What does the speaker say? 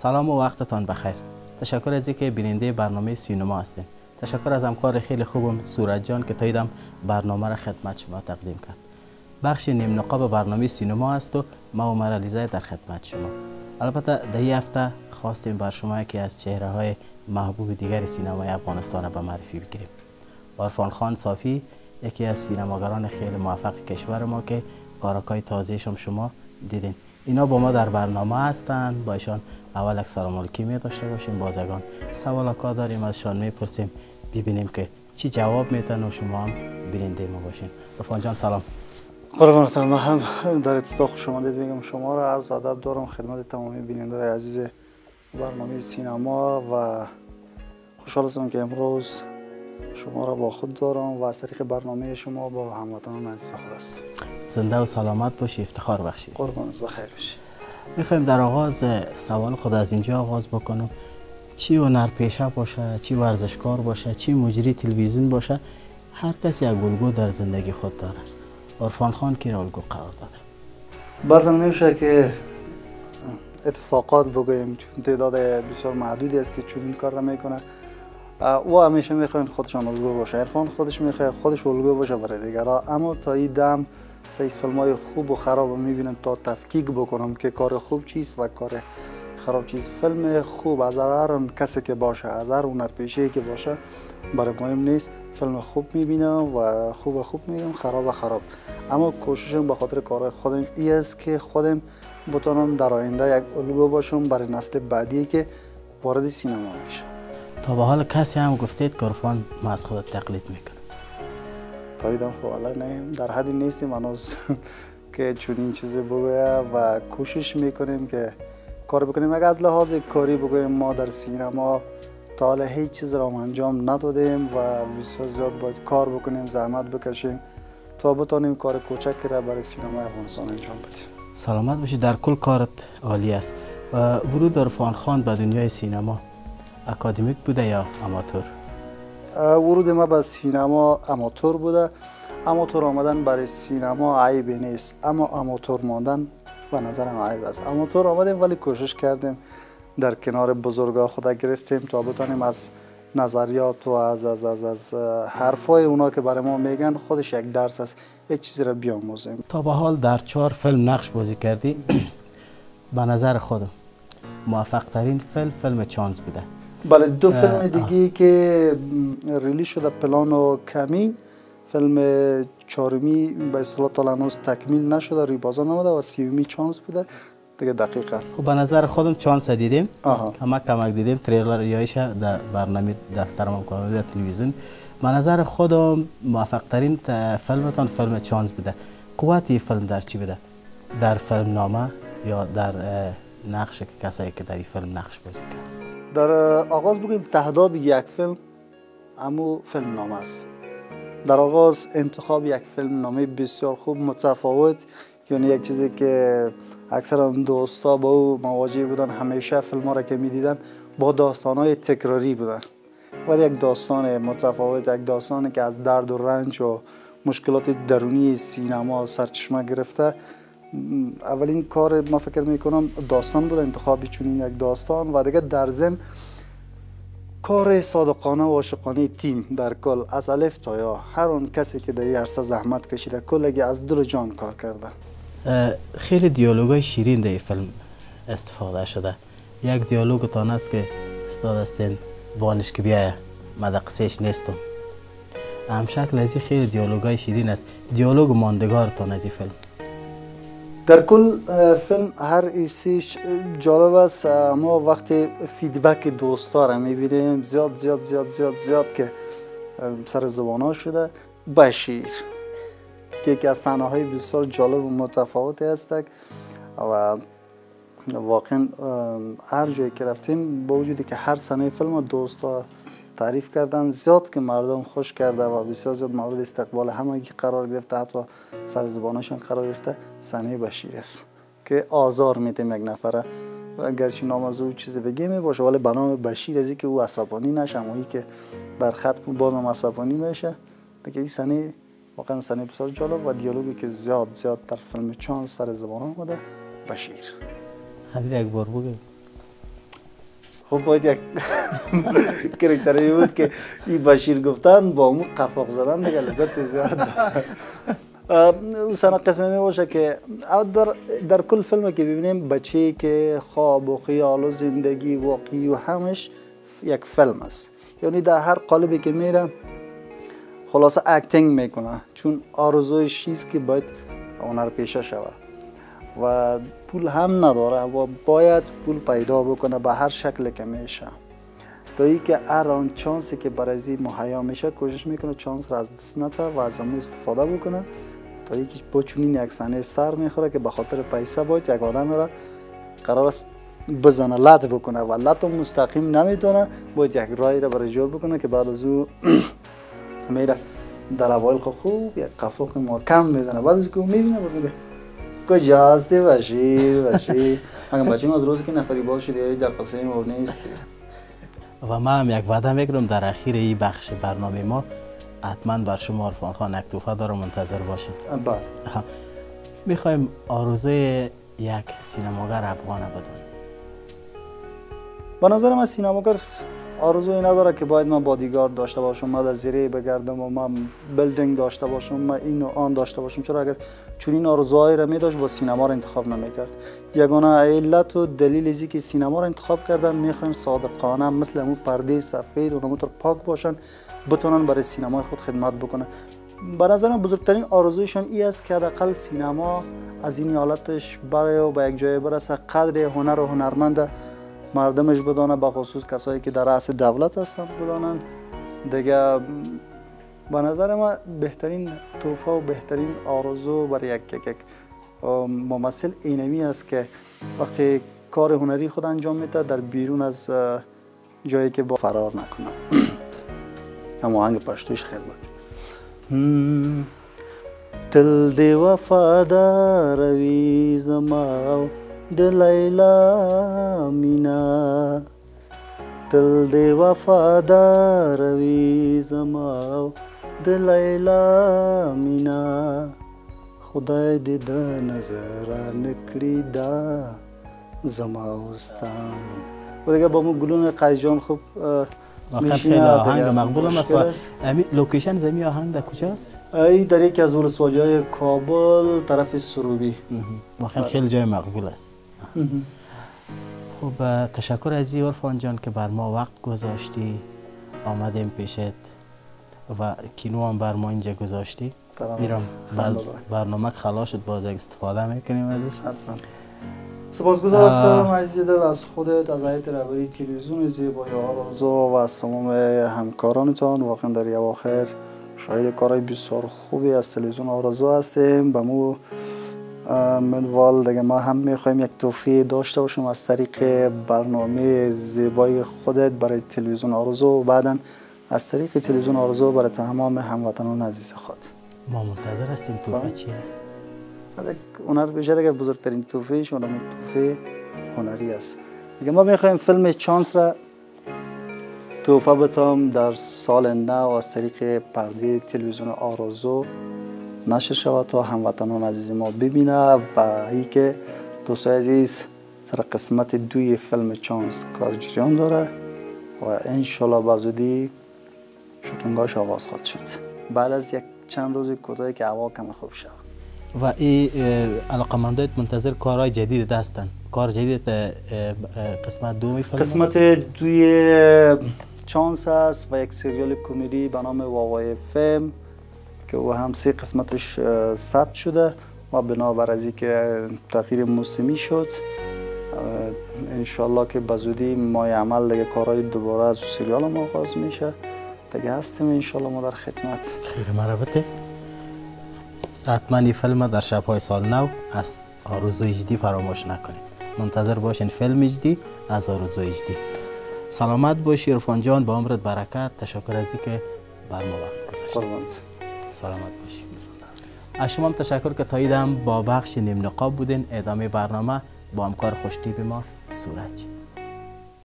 سلام و وقتتان بخیر. تشکر از اینکه بیننده برنامه سینما هستین. تشکر از همکار خیلی خوبم سورج جان که تاییدم برنامه را خدمت شما تقدیم کرد. بخش نیم نقاب برنامه سینما است و ما عمر علیزاده در خدمت شما. البته در این هفته خواستیم بر شما یکی از چهره‌های محبوب دیگر سینمای افغانستان به معرفی بگیریم. عرفان خان صافی یکی از سینماگران خیلی موفق کشور ما که کارهای تازه‌اش هم شما دیدین. اینا با ما در برنامه هستند. با ایشان اول یک سلام علیکی می داشته باشیم. بازگان سوالات داریم ازشان میپرسیم ببینیم که چی جواب میتن و شما هم بیننده ما باشین. عرفان جان سلام. قربانتان، من هم در ابتدا خوش آمدید میگم شما را. عرض ادب دارم خدمت تمامی بیننده عزیز برنامه سینما و خوشحال هستم که امروز شما را با خود دارم و از طریق برنامه شما با هموطنان عزیز خود هستم. زنده و سلامت باشی، افتخار بخشید. قربانت بخیر باشی. میخوایم در آغاز سوال خود از اینجا آغاز بکنم. چی هنرپیشه باشه، چی ورزشکار باشه، چی مجری تلویزیون باشه، هر کسی یک الگو در زندگی خود داره. عرفان خان کی را الگو قرار داده؟ بعضا میشه که اتفاقات بگوییم، چون تعداد بسیار محدودی است که چون این کار را میکنه و همیشه میخواین خودشان الگو باشه. عرفان خودش میخواد خودش الگو باشه برای دیگران، اما تا این دم سیز فیلم های خوب و خراب رو میبینم تا تفکیک بکنم که کار خوب چیست و کار خراب چیست. فیلم خوب از هر کسی که باشه، از هر هنرپیشه‌ای که باشه برای مهم نیست. فیلم خوب میبینم و خوب میگم، خراب. اما کوششم به خاطر کار خودم ای است که خودم بتونم در آینده یک الگو باشم برای نسل بعدی که وارد سینما میشه. تا به حال کسی هم گفتید که عرفان ما از خودت تقلید میکنه؟ تا ایدم خب نه، در حدی نیستیم هنوز که چون این چیزی بگویه و کوشش میکنیم که کار بکنیم. اگر از لحاظ کاری بگوییم ما در سینما تا حالا هیچ چیز را انجام ندادیم و بسیار زیاد باید کار بکنیم، زحمت بکشیم تا بتونیم کار کوچکی را برای سینما افغانستان انجام بدیم. سلامت باشی. در کل کارت عالی است. ورود عرفان خان به دنیای سینما اکادمیک بوده یا آماتور؟ ورود ما به سینما آماتور بوده. آماتور آمدن برای سینما عیبی نیست، اما آماتور ماندن به نظرم عیب است. آماتور آمدیم ولی کوشش کردیم در کنار بزرگا خود گرفتیم تا بتونیم از نظریات و از حرفای اونا که برای ما میگن خودش یک درس است، یک چیزی را بیاموزیم. تا به حال در 4 فیلم نقش بازی کردی. به نظر خودم موفق ترین فیلم چانس بوده. بله، 2 فیلم دیگه که ریلیز شده، پلان و کمی، فیلم 4می به اصطلاح تا هنوز تکمیل نشده، روی بازار نموده و 3می چانس بوده دیگه. دقیقاً خب به نظر خودم چانس دیدیم. همه کمک دیدیم تریلر یایش در برنامه دفتر مکالمه در تلویزیون. به نظر خودم موفق ترین فیلمتان فیلم چانس بوده. قوت این فیلم در چی بوده؟ در فیلم نامه یا در نقش کسایی که در این فیلم نقش بازی کردن؟ در آغاز بگویم تهداب یک فیلم اما فیلم نامه است. در آغاز انتخاب یک فیلم نامه بسیار خوب متفاوت، یعنی یک چیزی که اکثر دوستا با او مواجه بودن، همیشه فیلم ها را که می دیدن با داستان های تکراری بودن، ولی یک داستان متفاوت، یک داستانی که از درد و رنج و مشکلات درونی سینما سرچشمه گرفته. اولین کار ما فکر میکنم داستان بود، انتخاب چنین یک داستان و دیگه در ضمن کار صادقانه و عاشقانه تیم در کل از الف تا یا، هر اون کسی که در این عرصه زحمت کشیده کلگی از دل و جان کار کرده. خیلی دیالوگای شیرین در این فیلم استفاده شده. یک دیالوگ تان است که استاد هستین بانش که بیایه مدقسیش نیستم. همشکل از این خیلی دیالوگای شیرین است. دیالوگ ماندگار تان از این فیلم؟ در کل فیلم هر ایسیش جالب است. ما وقتی فیدبک دوستا را میبینیم زیاد که سر زبان شده. بشیر که یکی از صحنه های بسیار جالب و متفاوتی است و واقعا هر جایی که رفتیم با وجودی که هر صحنه فیلم دوستا تعریف کردن، زیاد که مردم خوش کرده و بسیار زیاد مورد استقبال همگی قرار گرفته، حتی سر زبانشان قرار گرفته. صحنه بشیر است که آزار میدیم یک نفره، اگرچه نام از او چیز دیگه می باشه ولی به نام بشیر، از اینکه او عصبانی نشه، اما که در خط بازم عصبانی میشه دیگه. این صحنه واقعا صحنه بسیار جالب و دیالوگی که زیاد در فیلم چانس سر زبان آمده. بشیر همین یک بار بگو. خب باید یک کرکتری بود که این بشیر گفتن با اون قفاق زدن دیگه لذت زیاد. سنا قسمه می باشه که در کل فیلم که ببینیم بچه که خواب و خیال و زندگی واقعی و همش یک فیلم است، یعنی در هر قالبی که میره خلاصه اکتینگ میکنه، چون آرزوی چیز که باید هنر پیشه شود و پول هم نداره و باید پول پیدا بکنه به هر شکل که میشه، تا ای که هر آن چانسی که برای این مهیا میشه کوشش میکنه چانس را از دست نده و از امو استفاده بکنه، تا ای که با چنین یک صحنه سر میخوره که به خاطر پیسه باید یک آدم را قرار است بزنه لط بکنه و لط مستقیم نمیتونه، باید یک رای را برای جور بکنه که بعد از او میره در اوایل خوب یک قفاق محکم میزنه، بعد از که او میبینه میگه کجاستی باشی اگر بچیم از روزی که نفری باشه دیگه در قصه مور نیست. و من هم یک وعده میگیرم در اخیر این بخش برنامه ما حتما بر شما عرفان خان یک توفه داره منتظر باشین. بله. میخوایم آرزوی یک سینماگر افغانه بدون. به نظر من سینماگر آرزوی نداره که باید من بادیگارد داشته باشم، من در زیره بگردم و من بیلدینگ داشته باشم، من این و آن داشته باشم. چرا اگر چون این آرزوهای را میداشت با سینما را انتخاب نمیکرد. یگانه علت و دلیل ازی که سینما را انتخاب کردن میخوایم صادقانه مثل همون پرده سفید و همونطور پاک باشن، بتونن برای سینمای خود خدمت بکنن. به نظر من بزرگترین آرزویشان این است که حداقل سینما از این حالتش برای و به یک جای برسه، قدر هنر و هنرمند مردمش بدانه، به خصوص کسایی که در رأس دولت هستن بدانن دیگه. به نظر من بهترین توفه و بهترین آرزو برای یک ممثل اینمی است که وقتی کار هنری خود انجام میده در بیرون از جایی که با فرار نکنه. اما آهنگ پشتوش خیلی بود. دل دی وفادار وی زما د لیلا مینا، دل دی وفادار وی زما د لیلا مینا، خدای دې د نظر نکړي دا زما وستان. و دیگه با مو گلون قیجان خوب خیلی آهنگ مقبول هم است. و لوکیشن زمین آهنگ در کجاست؟ ای در یکی از ولسوالی‌های کابل طرف سروبی. واقعا خیلی جای مقبول است. خب تشکر از عرفان جان که بر ما وقت گذاشتی، آمدیم پیشت و کینو هم بر ما اینجا گذاشتی. میرم باز برنامه خلاص شد، باز استفاده میکنیم ازش. حتما. سپاسگزار هستم عزیز دل از خودت، از هیئت رهبری تلویزیون زیبای آرزو و از تمام همکارانتان. واقعا در اواخر شاهد کارهای بسیار خوبی از تلویزیون آرزو هستیم. به مو منوال دیگه ما هم میخوایم یک توفیق داشته باشیم از طریق برنامه زیبای خودت برای تلویزیون آرزو و بعدا از طریق تلویزیون آرزو برای تمام هموطنان عزیز خود. ما منتظر هستیم توفیق چی است؟ هنر بشه دیگه بزرگترین توفیق شما توفیق هنری است. دیگه ما میخوایم فیلم چانس را توفیق بتام در سال نو از طریق پرده تلویزیون آرزو نشر شود تا هموطنان عزیز ما ببینه و ای که دوستای عزیز سر قسمت 2 فیلم چانس کار جریان داره و انشالله بزودی شوتینگاش آغاز خواهد شد بعد از یک چند روز کوتاهی که هوا کم خوب شود. و این علاقمندات منتظر کارهای جدید هستن. کار جدید قسمت 2 فیلم قسمت 2 چانس است و یک سریال کمدی به نام واقعی فیلم که او هم 3 قسمتش ثبت شده و بنابر از اینکه تغییر موسمی شد انشالله که بزودی ماه عمل دیگه کارهای دوباره از سریال ما آغاز میشه دیگه هستیم انشالله ما در خدمت. خیلی مربوطه. حتما این فیلم در شب‌های سال نو از آرزو اجدی فراموش نکنید. منتظر باشین فیلم اجدی از آرزو اجدی. سلامت باشی عرفان جان، با عمرت برکت. تشکر از اینکه بر ما وقت گذاشتید. سلامت باشی. از شما هم تشکر که تا ایدم با بخش نیم نقاب بودین. ادامه برنامه با همکار خوشتیپ ما سورج.